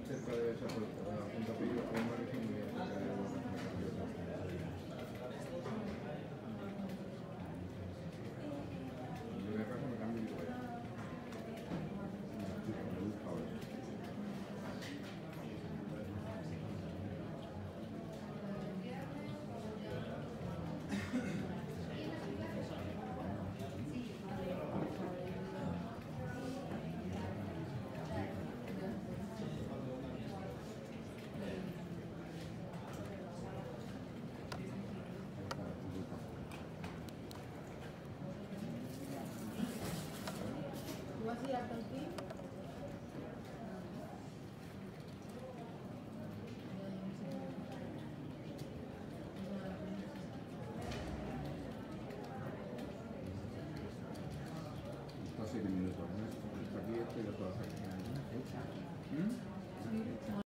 cerca de esa punta Pillo, hay un margen muy bien cerca de yo de acá me cambio y voy. Me gusta ahora. ¿Tú vas a ir hasta el fin? Está 7 minutos, ¿no? Está aquí esto y lo puedo hacer. ¿Mm?